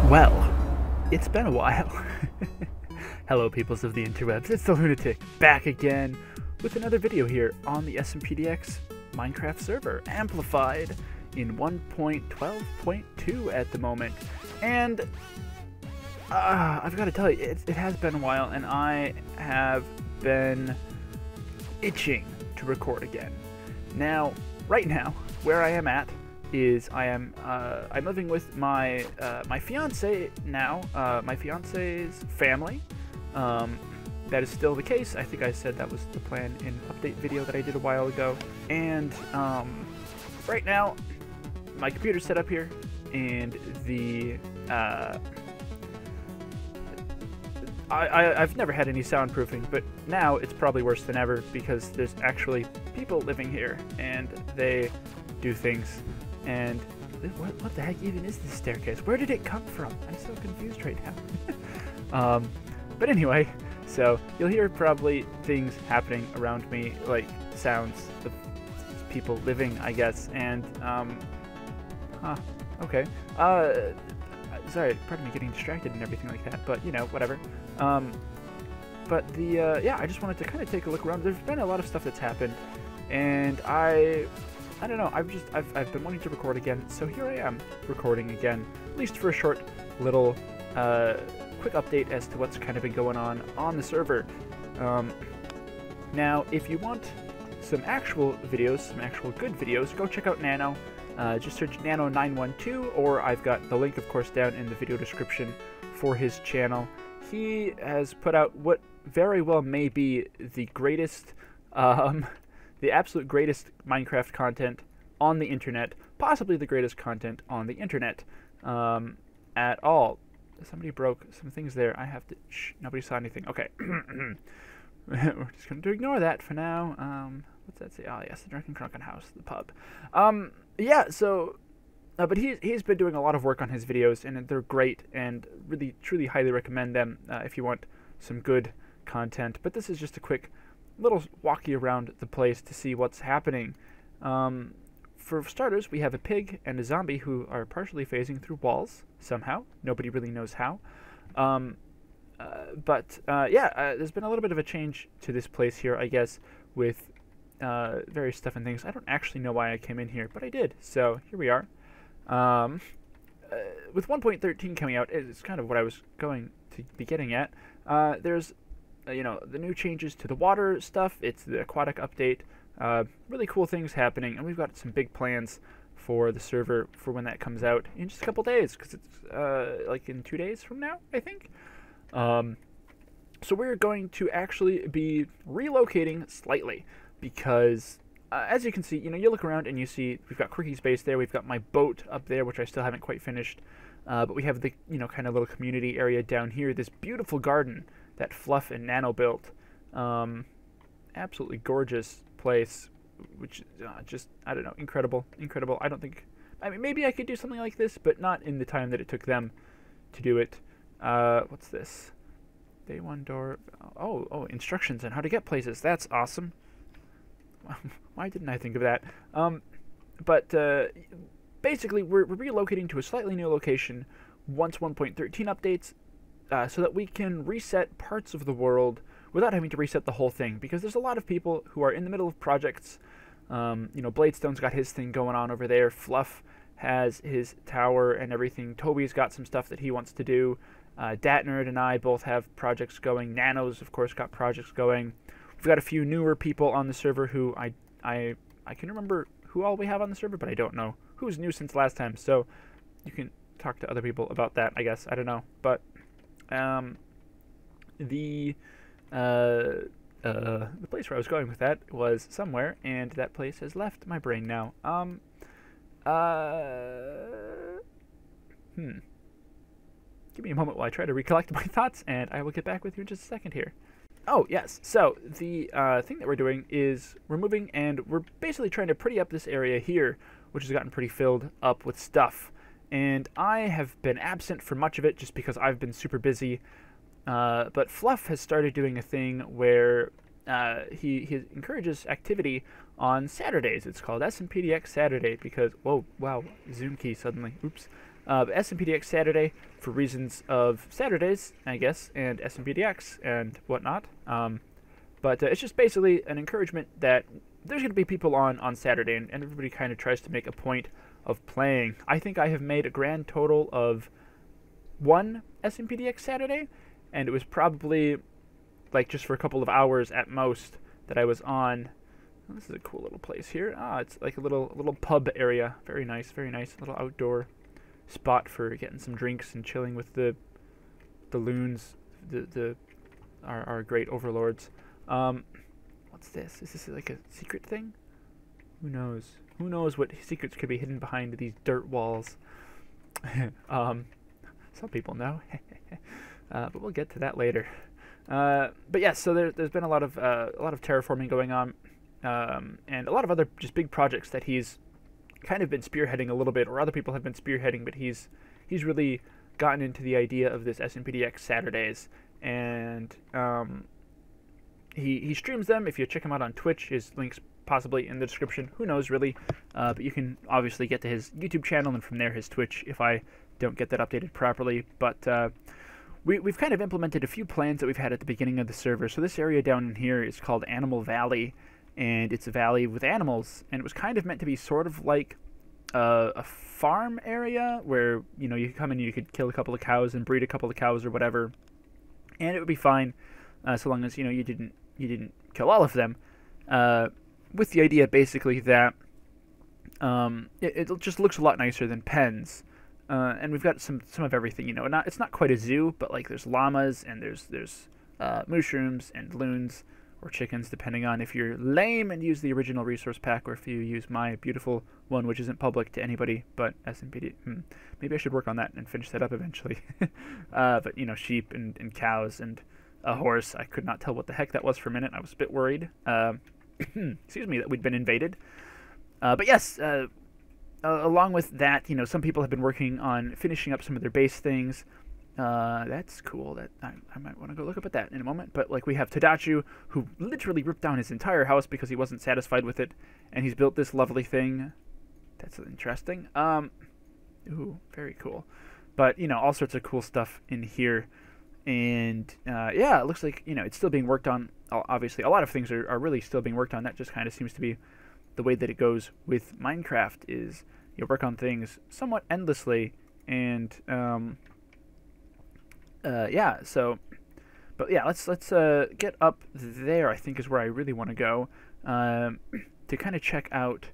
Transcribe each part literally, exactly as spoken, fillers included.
Well, it's been a while. Hello peoples of the interwebs, it's the Lunatic, back again with another video here on the S M P D X Minecraft server, amplified in one point twelve point two at the moment. And uh, I've got to tell you, it, it has been a while, and I have been itching to record again. Now, right now, where I am at is I am uh, I'm living with my uh, my fiance now, uh, my fiance's family. Um, that is still the case. I think I said that was the plan in an update video that I did a while ago. And um, right now, my computer's set up here, and the uh, I, I, I've never had any soundproofing, but now it's probably worse than ever because there's actually people living here, and they do things. And what, what the heck even is this staircase? Where did it come from? I'm so confused right now. um, but anyway, so you'll hear probably things happening around me, like sounds of people living, I guess. And um, huh, okay. Uh, sorry, pardon me getting distracted and everything like that. But you know, whatever. Um, but the uh, yeah, I just wanted to kind of take a look around. There's been a lot of stuff that's happened, and I. I don't know, I've just, I've, I've been wanting to record again, so here I am, recording again, at least for a short little, uh, quick update as to what's kind of been going on on the server. Um, now, if you want some actual videos, some actual good videos, go check out Nano. Uh, just search Nano nine one two, or I've got the link, of course, down in the video description for his channel. He has put out what very well may be the greatest, um... the absolute greatest Minecraft content on the internet, possibly the greatest content on the internet um, at all. Somebody broke some things there. I have to, shh, nobody saw anything. Okay. We're just going to ignore that for now. Um, what's that say? Oh, yes, the Drunken Crunken House, the pub. Um, yeah, so, uh, but he, he's been doing a lot of work on his videos, and they're great, and really, truly highly recommend them uh, if you want some good content. But this is just a quick little walkie around the place to see what's happening. Um, for starters, we have a pig and a zombie who are partially phasing through walls somehow. Nobody really knows how. Um, uh, but uh, yeah, uh, there's been a little bit of a change to this place here, I guess, with uh, various stuff and things. I don't actually know why I came in here, but I did. So here we are. Um, uh, with one point thirteen coming out, it's kind of what I was going to be getting at. Uh, there's Uh, you know, the new changes to the water stuff. It's the aquatic update. Uh, really cool things happening, and we've got some big plans for the server for when that comes out in just a couple days, because it's uh, like in two days from now, I think. Um, so we're going to actually be relocating slightly, because uh, as you can see, you know, you look around and you see we've got Quirky's base there. We've got my boat up there, which I still haven't quite finished. Uh, but we have the, you know, kind of little community area down here. This beautiful garden that Fluff and Nano built. Um, absolutely gorgeous place, which uh, just, I don't know, incredible, incredible. I don't think, I mean, maybe I could do something like this, but not in the time that it took them to do it. Uh, what's this? Day one door, oh, oh, instructions on how to get places. That's awesome. Why didn't I think of that? Um, but uh, basically, we're, we're relocating to a slightly new location once one point thirteen updates, Uh, so that we can reset parts of the world without having to reset the whole thing, because there's a lot of people who are in the middle of projects. Um, you know, Bladestone's got his thing going on over there. Fluff has his tower and everything. Toby's got some stuff that he wants to do. Uh, DatNerd and I both have projects going. Nano's, of course, got projects going. We've got a few newer people on the server who I, I, I can remember who all we have on the server, but I don't know who's new since last time. So you can talk to other people about that, I guess. I don't know, but Um, the, uh, uh, the place where I was going with that was somewhere, and that place has left my brain now. Um, uh, hmm. Give me a moment while I try to recollect my thoughts, and I will get back with you in just a second here. Oh, yes. So, the, uh, thing that we're doing is we're moving, and we're basically trying to pretty up this area here, which has gotten pretty filled up with stuff. And I have been absent for much of it just because I've been super busy. Uh, but Fluff has started doing a thing where uh, he, he encourages activity on Saturdays. It's called S M P D X Saturday because, whoa, wow, zoom key suddenly, oops. Uh, S M P D X Saturday for reasons of Saturdays, I guess, and S M P D X and whatnot. Um, but uh, it's just basically an encouragement that there's going to be people on on Saturday, and, and everybody kind of tries to make a point of playing. I think I have made a grand total of one S M P D X Saturday, and it was probably like just for a couple of hours at most that I was on. Oh, this is a cool little place here. Ah, it's like a little a little pub area. Very nice, very nice. Little outdoor spot for getting some drinks and chilling with the the loons, the the our our great overlords. Um, what's this? Is this like a secret thing? Who knows? Who knows what secrets could be hidden behind these dirt walls? um, some people know, uh, but we'll get to that later. Uh, but yes, so there, there's been a lot of uh, a lot of terraforming going on, um, and a lot of other just big projects that he's kind of been spearheading a little bit, or other people have been spearheading, but he's he's really gotten into the idea of this S M P D X Saturdays, and um, he he streams them. If you check him out on Twitch, his link's possibly in the description. Who knows, really? Uh, but you can obviously get to his YouTube channel, and from there his Twitch if I don't get that updated properly. But uh, we, we've kind of implemented a few plans that we've had at the beginning of the server. So this area down in here is called Animal Valley, and it's a valley with animals, and it was kind of meant to be sort of like uh, a farm area where, you know, you could come in and you could kill a couple of cows and breed a couple of cows or whatever, and it would be fine uh, so long as, you know, you didn't you didn't kill all of them, uh, with the idea basically that um, it, it just looks a lot nicer than pens. Uh, and we've got some some of everything, you know. Not it's not quite a zoo, but like there's llamas and there's there's uh, mushrooms and loons, or chickens, depending on if you're lame and use the original resource pack, or if you use my beautiful one, which isn't public to anybody but S M P D. Hmm. Maybe I should work on that and finish that up eventually. uh, but, you know, sheep and, and cows and a horse. I could not tell what the heck that was for a minute. I was a bit worried. Uh, excuse me, that we'd been invaded. Uh, but yes, uh, uh, along with that, you know, some people have been working on finishing up some of their base things. Uh, that's cool. That I, I might want to go look up at that in a moment. But like we have Tadachu, who literally ripped down his entire house because he wasn't satisfied with it, and he's built this lovely thing. That's interesting. Um, ooh, very cool. But you know, all sorts of cool stuff in here, and uh, yeah, it looks like, you know, it's still being worked on. Obviously, a lot of things are, are really still being worked on. That just kind of seems to be the way that it goes with Minecraft. Is you work on things somewhat endlessly, and um. Uh, yeah, so, but yeah, let's let's uh, get up there, I think is where I really want to go, um, to kind of check out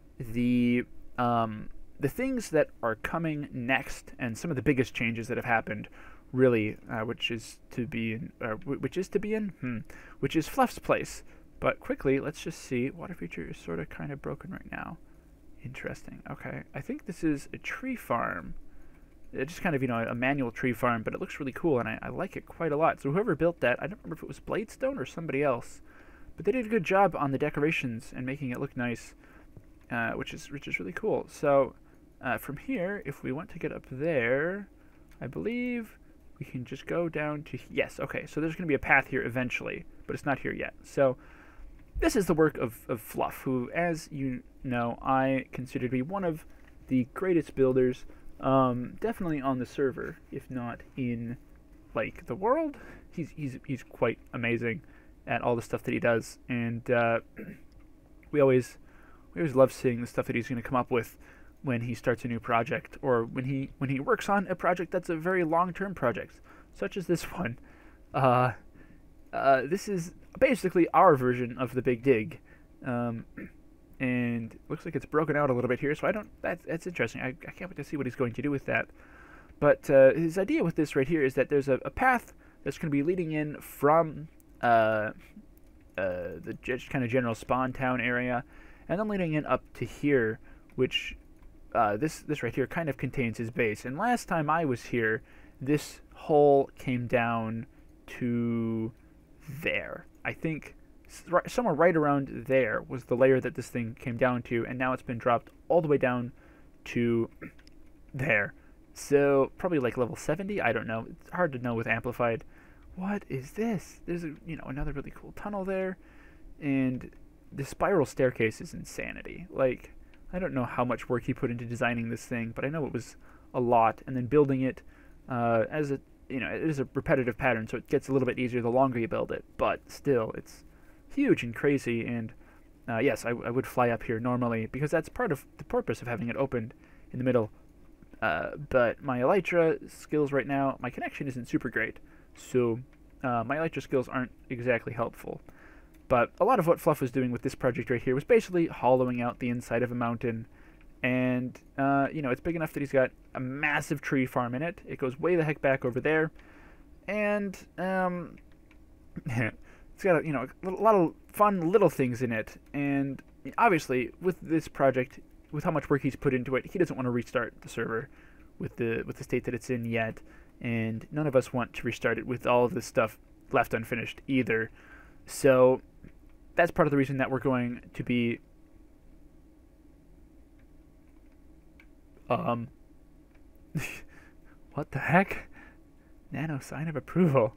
the um, the things that are coming next, and some of the biggest changes that have happened, really, uh, which is to be in, uh, which is to be in, hmm, which is Fluff's place. But quickly, let's just see. Water feature is sort of kind of broken right now. Interesting. Okay, I think this is a tree farm. It's just kind of, you know, a manual tree farm, but it looks really cool, and I, I like it quite a lot. So whoever built that, I don't remember if it was Bladestone or somebody else, but they did a good job on the decorations and making it look nice, uh, which is which is really cool. So uh, from here, if we want to get up there, I believe we can just go down to, yes, okay, so there's going to be a path here eventually, but it's not here yet. So this is the work of, of Fluff, who, as you know, I consider to be one of the greatest builders. Um, definitely on the server, if not in, like, the world. He's he's he's quite amazing at all the stuff that he does, and uh, we always we always love seeing the stuff that he's going to come up with when he starts a new project, or when he when he works on a project that's a very long-term project, such as this one. Uh, uh, this is basically our version of the Big Dig. Um, And looks like it's broken out a little bit here, so I don't. That's that's interesting. I, I can't wait to see what he's going to do with that. But uh, his idea with this right here is that there's a, a path that's going to be leading in from uh, uh, the just kind of general spawn town area, and then leading in up to here, which uh, this this right here kind of contains his base. And last time I was here, this hole came down to there. I think. Somewhere right around there was the layer that this thing came down to, and now it's been dropped all the way down to there. So probably like level seventy. I don't know. It's hard to know with Amplified. What is this? There's a, you know, another really cool tunnel there, and the spiral staircase is insanity. Like, I don't know how much work he put into designing this thing, but I know it was a lot and then building it uh, as a, you know, it is a repetitive pattern, so it gets a little bit easier the longer you build it, but still, it's huge and crazy, and uh, yes, I, I would fly up here normally, because that's part of the purpose of having it opened in the middle, uh, but my elytra skills right now, my connection isn't super great, so uh, my elytra skills aren't exactly helpful. But a lot of what Fluff was doing with this project right here was basically hollowing out the inside of a mountain. And, uh, you know, it's big enough that he's got a massive tree farm in it. It goes way the heck back over there. And, um, it's got, a, you know, a lot of fun little things in it. And obviously, with this project, with how much work he's put into it, he doesn't want to restart the server with the, with the state that it's in yet. And none of us want to restart it with all of this stuff left unfinished either. So that's part of the reason that we're going to be um what the heck? Nano sign of approval.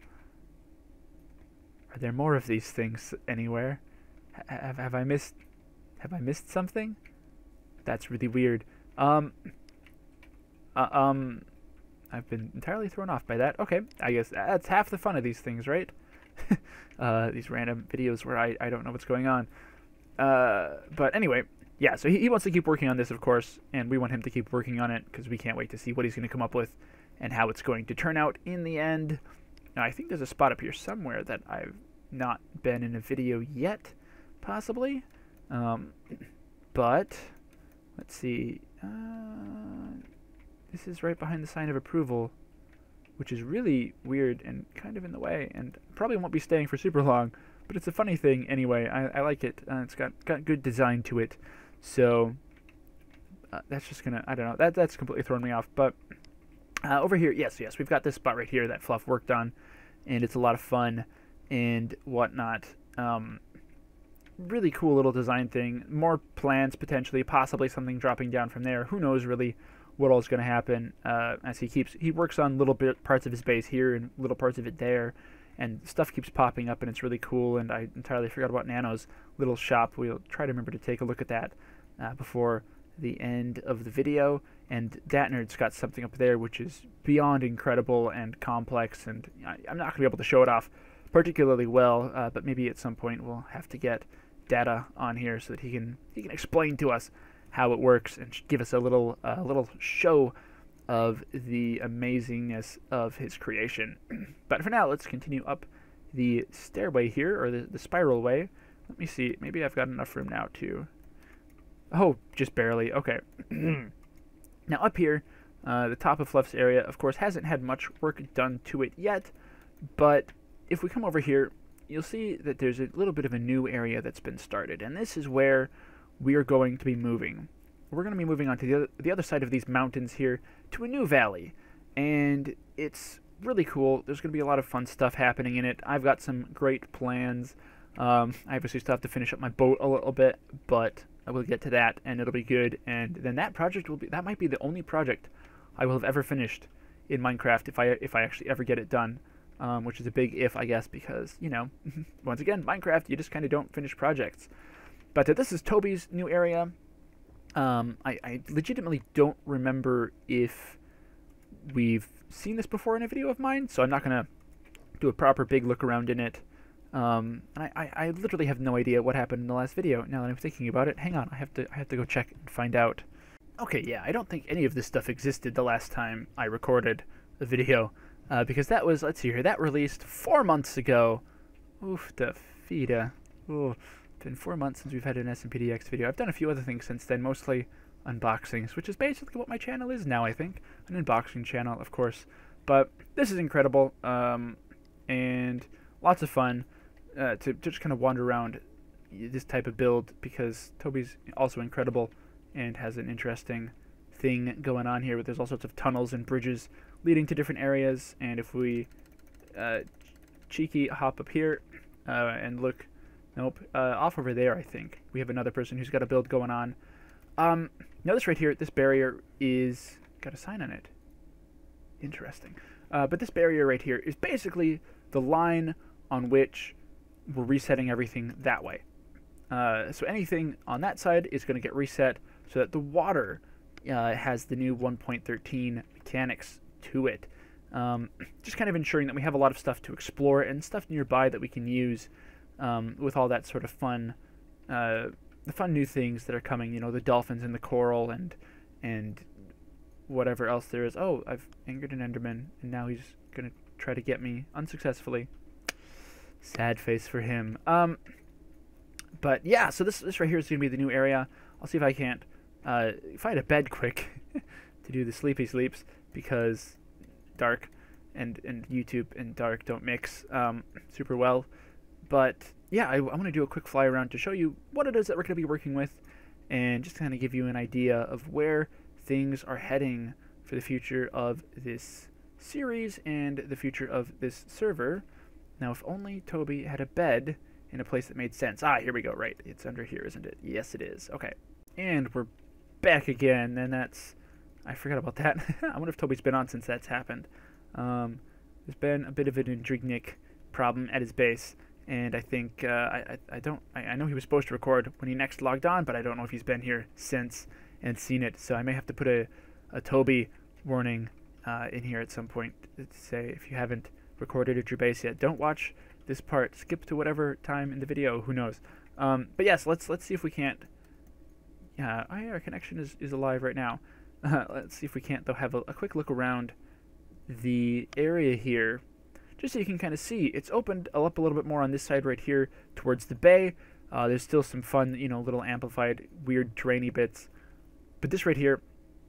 Are there more of these things anywhere? H have, have I missed have I missed something? That's really weird. Um uh, um I've been entirely thrown off by that. Okay, I guess that's half the fun of these things, right? uh, these random videos where I, I don't know what's going on. Uh, but anyway, yeah, so he, he wants to keep working on this, of course, and we want him to keep working on it because we can't wait to see what he's going to come up with and how it's going to turn out in the end. Now, I think there's a spot up here somewhere that I've not been in a video yet, possibly. Um, but, let's see. Uh, this is right behind the sign of approval, which is really weird and kind of in the way, and probably won't be staying for super long, but it's a funny thing anyway. I, I like it. Uh, it's got, got good design to it, so uh, that's just gonna, I don't know, that that's completely thrown me off, but uh, over here, yes, yes, we've got this spot right here that Fluff worked on, and it's a lot of fun and whatnot. Um, really cool little design thing. More plans, potentially, possibly something dropping down from there. Who knows, really, what all is going to happen uh, as he keeps he works on little bit parts of his base here and little parts of it there, and stuff keeps popping up and it's really cool. And I entirely forgot about Nano's little shop. We'll try to remember to take a look at that uh, before the end of the video. And DatNerd's got something up there which is beyond incredible and complex, and I, I'm not going to be able to show it off particularly well, uh, but maybe at some point we'll have to get Data on here so that he can he can explain to us how it works and give us a little uh, little show of the amazingness of his creation. But for now, let's continue up the stairway here, or the, the spiral way. Let me see. Maybe I've got enough room now to... Oh, just barely. Okay. Now up here, uh, the top of Fluff's area, of course, hasn't had much work done to it yet, but if we come over here, you'll see that there's a little bit of a new area that's been started, and this is where we are going to be moving. We're going to be moving on to the other, the other side of these mountains here to a new valley, and it's really cool. There's going to be a lot of fun stuff happening in it. I've got some great plans. Um, I obviously still have to finish up my boat a little bit, but I will get to that, and it'll be good. And then that project will be, that might be the only project I will have ever finished in Minecraft if I if I actually ever get it done, um, which is a big if, I guess, because, you know, once again, Minecraft, you just kind of don't finish projects. But uh, this is Toby's new area. Um, I, I legitimately don't remember if we've seen this before in a video of mine, so I'm not going to do a proper big look around in it. Um, and I, I, I literally have no idea what happened in the last video, now that I'm thinking about it. Hang on, I have to I have to go check and find out. Okay, yeah, I don't think any of this stuff existed the last time I recorded a video, uh, because that was, let's see here, that released four months ago. Oof, the fida. Ooh. It's been four months since we've had an S M P D X video. I've done a few other things since then, mostly unboxings, which is basically what my channel is now, I think. An unboxing channel, of course. But this is incredible, um, and lots of fun uh, to, to just kind of wander around this type of build, because Toby's also incredible and has an interesting thing going on here. But there's all sorts of tunnels and bridges leading to different areas, and if we uh, cheeky hop up here uh, and look... Nope, uh, off over there, I think. We have another person who's got a build going on. Um, notice right here, this barrier is... got a sign on it. Interesting. Uh, but this barrier right here is basically the line on which we're resetting everything that way. Uh, so anything on that side is going to get reset so that the water uh, has the new one point thirteen mechanics to it. Um, just kind of ensuring that we have a lot of stuff to explore and stuff nearby that we can use um, with all that sort of fun, uh, the fun new things that are coming. You know, the dolphins and the coral and and whatever else there is. Oh, I've angered an Enderman, and now he's gonna try to get me unsuccessfully. Sad face for him. Um, but yeah, so this this right here is gonna be the new area. I'll see if I can't uh, find a bed quick to do the sleepy sleeps, because dark and and YouTube and dark don't mix um, super well. But yeah, I, I want to do a quick fly around to show you what it is that we're going to be working with, and just kind of give you an idea of where things are heading for the future of this series and the future of this server. Now, if only Toby had a bed in a place that made sense. Ah, here we go. Right, it's under here, isn't it? Yes, it is. Okay, and we're back again, and that's... I forgot about that. I wonder if Toby's been on since that's happened. Um, there's been a bit of an Indrignic problem at his base, and I think uh, I, I I don't I, I know he was supposed to record when he next logged on, but I don't know if he's been here since and seen it. So I may have to put a a Toby warning uh, in here at some point to say, if you haven't recorded at your base yet, don't watch this part. Skip to whatever time in the video. Who knows? Um, but yes, let's let's see if we can't. Yeah, oh, yeah, our connection is is alive right now. Uh, let's see if we can't, though, have a, a quick look around the area here, just so you can kind of see. It's opened up a little bit more on this side right here towards the bay. Uh, there's still some fun, you know, little amplified, weird terrainy bits. But this right here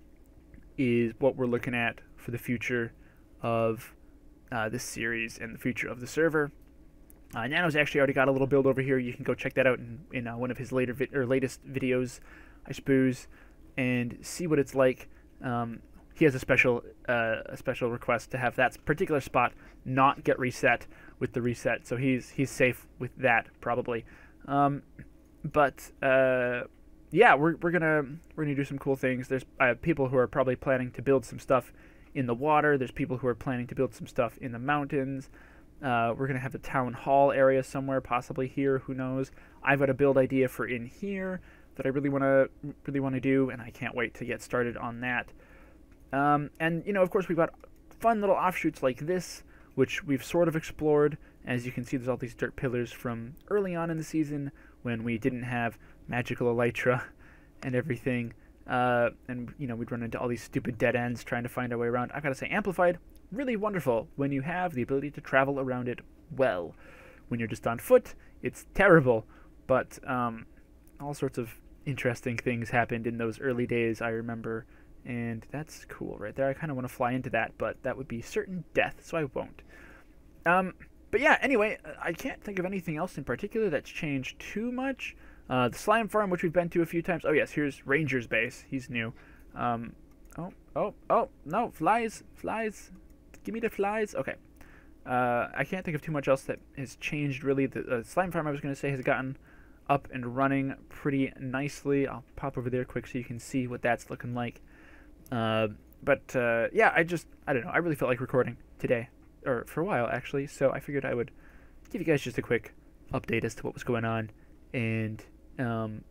is what we're looking at for the future of uh, this series and the future of the server. Uh, Nano's actually already got a little build over here. You can go check that out in, in uh, one of his later vi or latest videos, I suppose, and see what it's like. Um, he has a special uh, a special request to have that particular spot not get reset with the reset, so he's he's safe with that probably. Um, but uh, yeah, we're we're gonna we're gonna do some cool things. There's uh, people who are probably planning to build some stuff in the water. There's people who are planning to build some stuff in the mountains. Uh, we're gonna have a town hall area somewhere, possibly here. Who knows? I've got a build idea for in here that I really want to really want to do, and I can't wait to get started on that. Um, and you know, of course, we've got fun little offshoots like this, which we've sort of explored. As you can see, there's all these dirt pillars from early on in the season when we didn't have magical elytra and everything. Uh, and you know, we'd run into all these stupid dead ends trying to find our way around. I've got to say, Amplified, really wonderful when you have the ability to travel around it well. When you're just on foot, it's terrible. But um, all sorts of interesting things happened in those early days, I remember, and that's cool right there. I kind of want to fly into that, but that would be certain death, so I won't. Um, but yeah, anyway, I can't think of anything else in particular that's changed too much. Uh, the slime farm, which we've been to a few times. Oh yes, here's Ranger's base. He's new. Um, oh, oh, oh, no, flies, flies. Give me the flies. Okay. Uh, I can't think of too much else that has changed, really. The uh, slime farm, I was going to say, has gotten up and running pretty nicely. I'll pop over there quick so you can see what that's looking like. Uh, but uh, yeah, I just, I don't know, I really felt like recording today, or for a while actually, so I figured I would give you guys just a quick update as to what was going on, and um,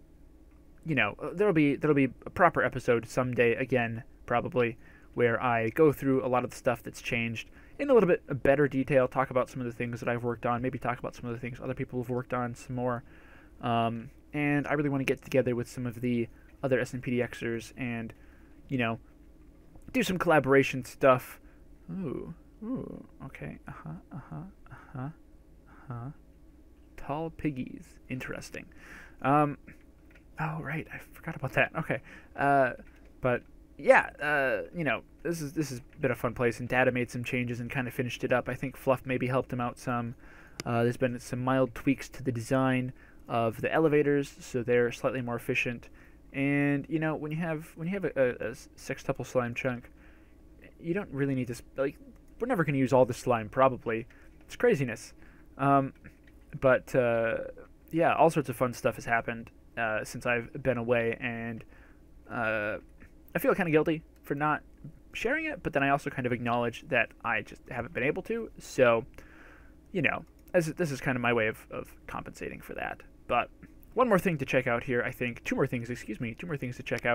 you know, there'll be there'll be a proper episode someday again, probably, where I go through a lot of the stuff that's changed in a little bit of better detail, talk about some of the things that I've worked on, maybe talk about some of the things other people have worked on some more. Um, and I really want to get together with some of the other S M P D Xers and, you know, do some collaboration stuff. Ooh, ooh, okay, uh-huh, uh-huh, uh-huh, uh-huh. Tall piggies, interesting. Um, oh, right, I forgot about that, okay. Uh, but, yeah, uh, you know, this is this has been a fun place, and Data made some changes and kind of finished it up. I think Fluff maybe helped him out some. Uh, there's been some mild tweaks to the design of the elevators, so they're slightly more efficient. And you know, when you have when you have a, a, a sextuple slime chunk, you don't really need to sp like. We're never going to use all the slime, probably. It's craziness. Um, but uh, yeah, all sorts of fun stuff has happened uh, since I've been away, and uh, I feel kind of guilty for not sharing it. But then I also kind of acknowledge that I just haven't been able to. So, you know, this is, this is kind of my way of, of compensating for that. But one more thing to check out here, I think. Two more things, excuse me. Two more things to check out.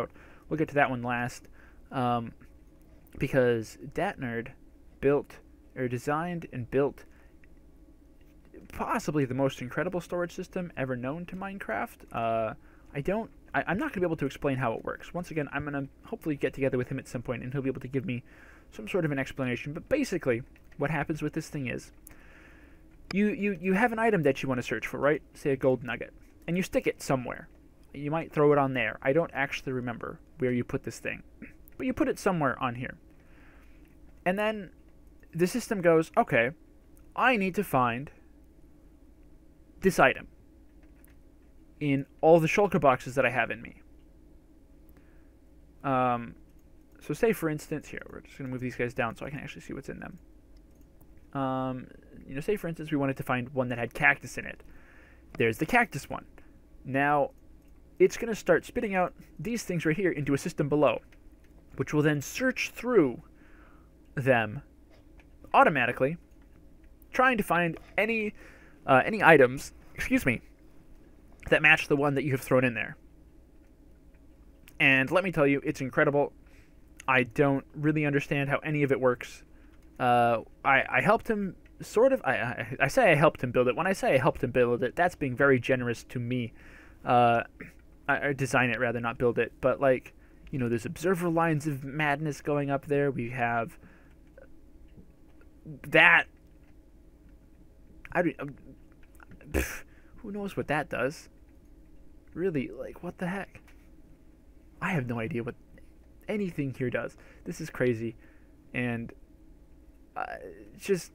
we'll get to that one last, um, because DatNerd built, or designed and built, possibly the most incredible storage system ever known to Minecraft. Uh, I don't, I, I'm not going to be able to explain how it works. Once again, I'm going to hopefully get together with him at some point, and he'll be able to give me some sort of an explanation. But basically, what happens with this thing is, you, you, you have an item that you want to search for, right? Say a gold nugget. And you stick it somewhere. You might throw it on there. I don't actually remember where you put this thing. But you put it somewhere on here. And then the system goes, okay, I need to find this item in all the shulker boxes that I have in me. Um, so say, for instance, here, we're just going to move these guys down so I can actually see what's in them. Um, you know, say, for instance, we wanted to find one that had cactus in it. There's the cactus one. Now, it's going to start spitting out these things right here into a system below, which will then search through them automatically, trying to find any uh, any items, excuse me, that match the one that you have thrown in there. And let me tell you, it's incredible. I don't really understand how any of it works. Uh, I, I helped him, sort of, I, I, I say I helped him build it. When I say I helped him build it, that's being very generous to me. Uh, I, design it, rather, not build it. But, like, you know, there's observer lines of madness going up there. We have that. I don't, um, pff, who knows what that does? Really, like, what the heck? I have no idea what anything here does. This is crazy. And uh, it's just,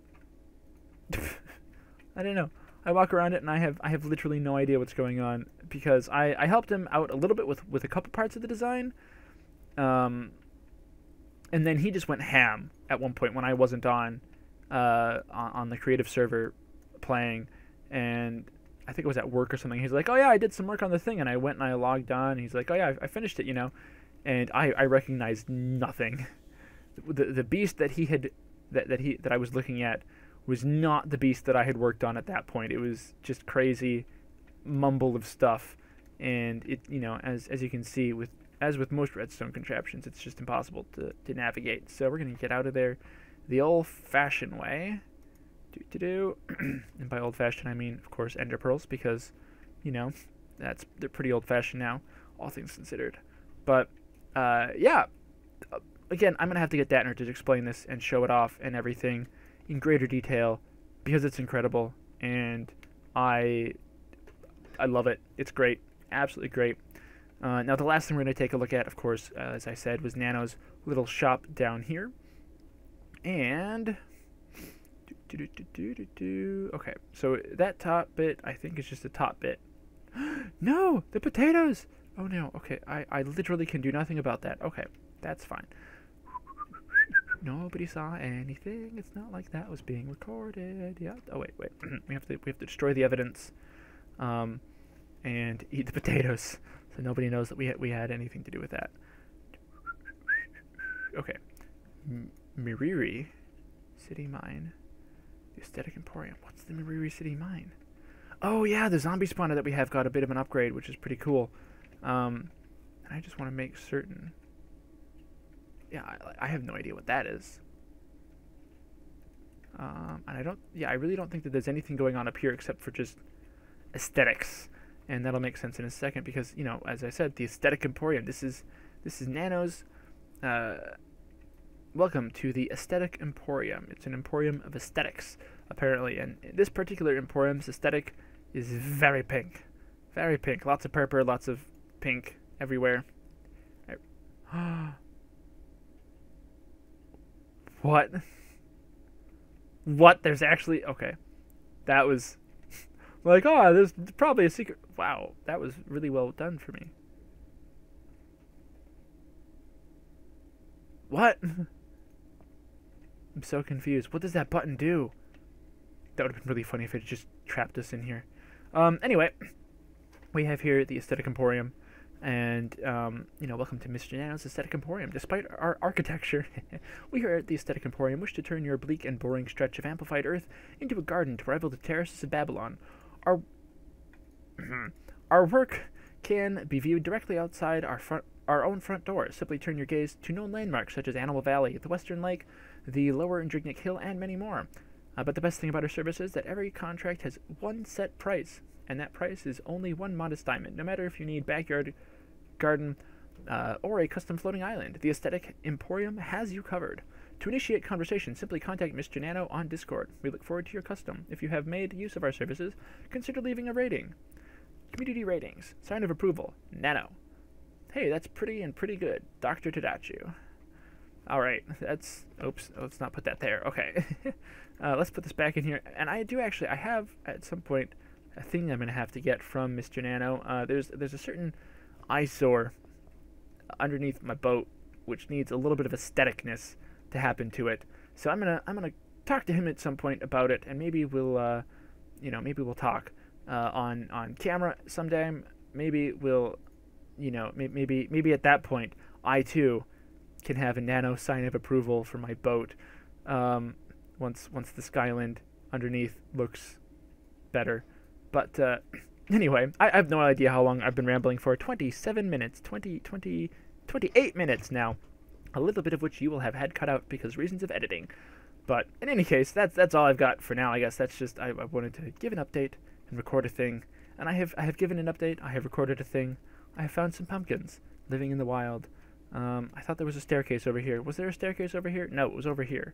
I don't know. I walk around it and I have I have literally no idea what's going on, because I, I helped him out a little bit with, with a couple parts of the design. Um, and then he just went ham at one point when I wasn't on, uh, on, on the creative server playing. And I think it was at work or something. He's like, oh yeah, I did some work on the thing. And I went and I logged on. And he's like, oh yeah, I, I finished it, you know. And I, I recognized nothing. The, the beast that he had, that, that he that I was looking at was not the beast that I had worked on at that point. It was just crazy mumble of stuff. And it, you know, as as you can see, with as with most redstone contraptions, it's just impossible to, to navigate. So we're going to get out of there the old-fashioned way. Do-do-do. And by old-fashioned, I mean, of course, ender pearls, because, you know, that's they're pretty old-fashioned now, all things considered. But, uh, yeah. Again, I'm going to have to get DatNerd to explain this and show it off and everything in greater detail, because it's incredible, and I I love it. It's great. Absolutely great. Uh, now, the last thing we're going to take a look at, of course, uh, as I said, was Nano's little shop down here. And do, do, do, do, do, do. Okay, so that top bit, I think, is just the top bit. No, the potatoes! Oh, no. Okay, I, I literally can do nothing about that. Okay, that's fine. Nobody saw anything. It's not like that was being recorded. Yeah. Oh wait, wait. we have to we have to destroy the evidence, um, and eat the potatoes, so nobody knows that we had, we had anything to do with that. Okay. M Metiri City Mine, the Aesthetic Emporium. What's the Metiri City Mine? Oh yeah, the zombie spawner that we have got a bit of an upgrade, which is pretty cool. Um, and I just want to make certain. Yeah, I, I have no idea what that is. Um, and I don't, yeah, I really don't think that there's anything going on up here except for just aesthetics. And that'll make sense in a second because, you know, as I said, the Aesthetic Emporium. This is, this is Nano's, uh, welcome to the Aesthetic Emporium. It's an emporium of aesthetics, apparently. And this particular emporium's aesthetic is very pink. Very pink. Lots of purple, lots of pink everywhere. I What? What? There's actually... Okay. That was... like, oh, there's probably a secret... Wow. That was really well done for me. What? I'm so confused. What does that button do? That would have been really funny if it just trapped us in here. Um, anyway. We have here the Aesthetic Emporium. And, um, you know, welcome to Mister Nano's Aesthetic Emporium. Despite our architecture, we here at the Aesthetic Emporium wish to turn your bleak and boring stretch of amplified earth into a garden to rival the terraces of Babylon. Our, our work can be viewed directly outside our front our own front door. Simply turn your gaze to known landmarks such as Animal Valley, the Western Lake, the Lower Indrignic Hill, and many more. Uh, but the best thing about our service is that every contract has one set price, and that price is only one modest diamond, no matter if you need backyard, garden, uh, or a custom floating island. The Aesthetic Emporium has you covered. To initiate conversation, simply contact Mister Nano on Discord. We look forward to your custom. If you have made use of our services, consider leaving a rating. Community ratings. Sign of approval. Nano. Hey, that's pretty and pretty good. Doctor Tadachu. Alright, that's... Oops, let's not put that there. Okay. uh, let's put this back in here. And I do actually... I have, at some point, a thing I'm going to have to get from Mister Nano. Uh, there's, there's a certain eyesore underneath my boat, which needs a little bit of aestheticness to happen to it. So I'm gonna I'm gonna talk to him at some point about it, and maybe we'll uh, you know maybe we'll talk uh, on on camera someday. Maybe we'll you know may maybe maybe at that point I too can have a Nano sign of approval for my boat. Um, once once the Skyland underneath looks better. But uh, anyway, I, I have no idea how long I've been rambling for. twenty-seven minutes, twenty, twenty, twenty-eight minutes now. A little bit of which you will have had cut out because reasons of editing. But in any case, that's that's all I've got for now. I guess that's just I, I wanted to give an update and record a thing. And I have I have given an update. I have recorded a thing. I have found some pumpkins living in the wild. Um, I thought there was a staircase over here. Was there a staircase over here? No, it was over here.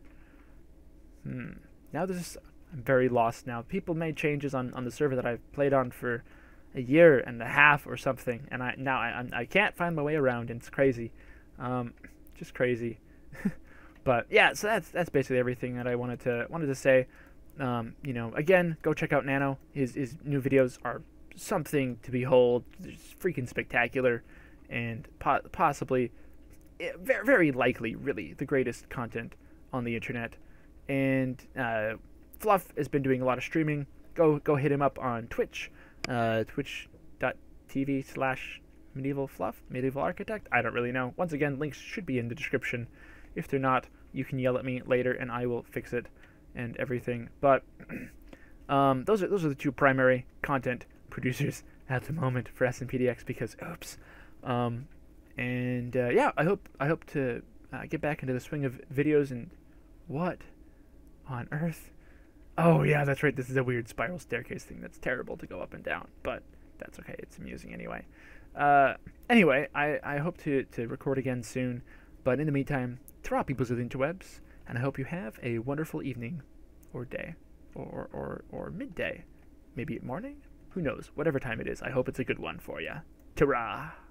Hmm. Now there's... I'm very lost now. People made changes on, on the server that I've played on for a year and a half or something. And I now I, I can't find my way around, and it's crazy. Um... Just crazy. But yeah, so that's that's basically everything that I wanted to wanted to say. Um, you know, again, go check out Nano. His his new videos are something to behold. It's freaking spectacular, and po possibly, very very likely, really the greatest content on the internet. And uh, Fluff has been doing a lot of streaming. Go go hit him up on Twitch, uh, twitch dot t v slash Medieval Fluff, Medieval Architect. I don't really know. Once again, links should be in the description. If they're not, you can yell at me later, and I will fix it and everything. But um, those are those are the two primary content producers at the moment for S M P D X. Because oops, um, and uh, yeah, I hope I hope to uh, get back into the swing of videos. And what on earth? Oh yeah, that's right. This is a weird spiral staircase thing. That's terrible to go up and down, but that's okay. It's amusing anyway. Uh, anyway, I, I hope to, to record again soon, but in the meantime, ta-ra peoples of the interwebs, and I hope you have a wonderful evening, or day, or, or, or midday, maybe morning, who knows, whatever time it is, I hope it's a good one for ya. Ta-ra!